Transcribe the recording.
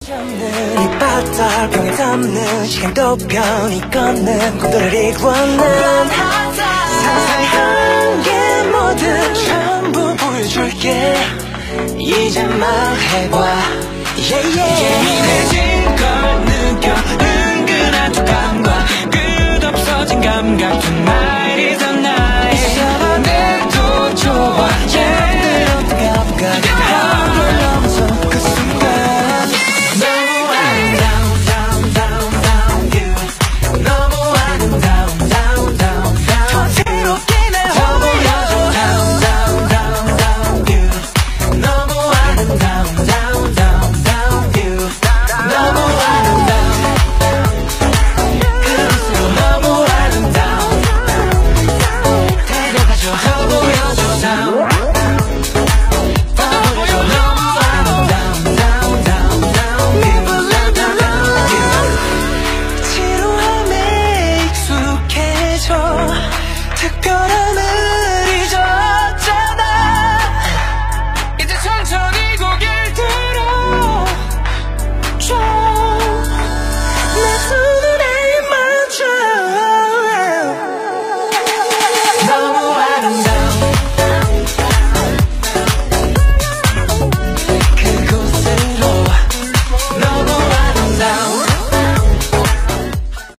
이 바닥 병에 담는 시간도 편히 걷는 꿈들을 이루어낸 상상한 게 뭐든 전부 보여줄게 이제 말해봐 예민해진 걸 느껴 은근한 촉감과 끝없어진 감각 Tonight is